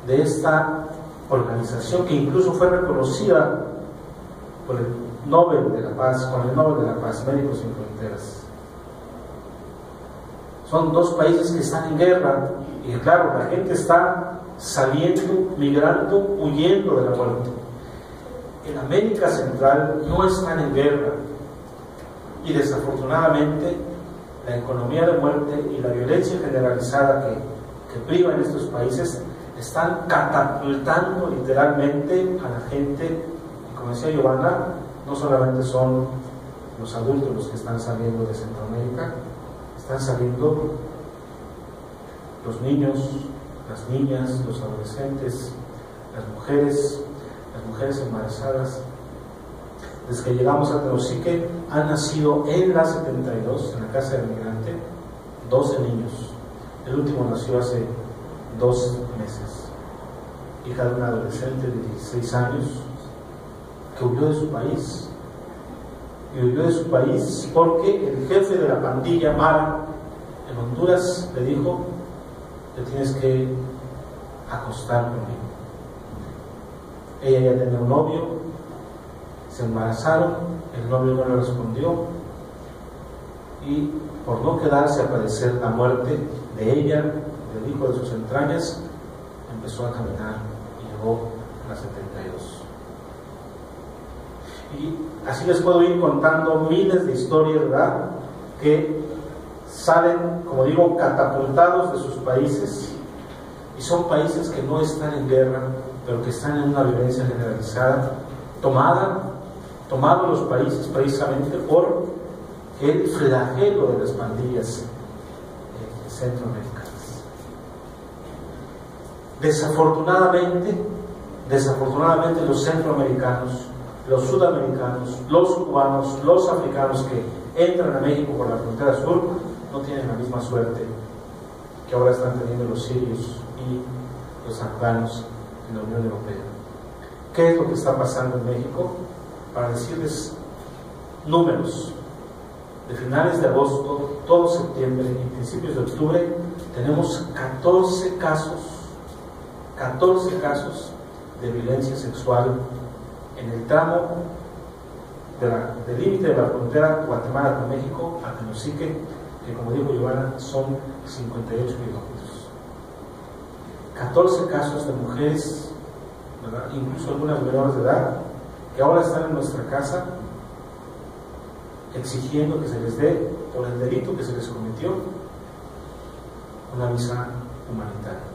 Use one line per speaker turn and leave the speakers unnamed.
de esta organización que incluso fue reconocida por el Nobel de la Paz, con el Nobel de la Paz, Médicos Sin Fronteras. Son dos países que están en guerra y claro, la gente está saliendo, migrando, huyendo de la muerte. En América Central no están en guerra y desafortunadamente la economía de muerte y la violencia generalizada que priva en estos países están catapultando literalmente a la gente. Y como decía Giovanna, no solamente son los adultos los que están saliendo de Centroamérica, están saliendo los niños, las niñas, los adolescentes, las mujeres embarazadas. Desde que llegamos a Tenosique han nacido en la 72, en la casa del migrante, 12 niños. El último nació hace 2 meses, hija de una adolescente de 16 años que huyó de su país. Y huyó de su país porque el jefe de la pandilla Mara en Honduras le dijo: te tienes que acostar conmigo. Ella ya tenía un novio, se embarazaron, el novio no le respondió y por no quedarse a padecer la muerte de ella, del hijo de sus entrañas, empezó a caminar y llegó a las 72. Y así les puedo ir contando miles de historias, ¿verdad?, que salen, como digo, catapultados de sus países, y son países que no están en guerra, pero que están en una violencia generalizada, tomados los países precisamente por el flagelo de las pandillas centroamericanas. Desafortunadamente los centroamericanos, los sudamericanos, los cubanos, los africanos que entran a México por la frontera sur no tienen la misma suerte que ahora están teniendo los sirios y los afganos en la Unión Europea. ¿Qué es lo que está pasando en México? Para decirles números, de finales de agosto, todo septiembre y principios de octubre, tenemos 14 casos de violencia sexual en el tramo del límite de la frontera Guatemala con México a Tenosique, que como dijo Giovanna, son 58 kilómetros. 14 casos de mujeres, ¿verdad?, incluso algunas menores de edad, que ahora están en nuestra casa exigiendo que se les dé, por el delito que se les cometió, una visa humanitaria.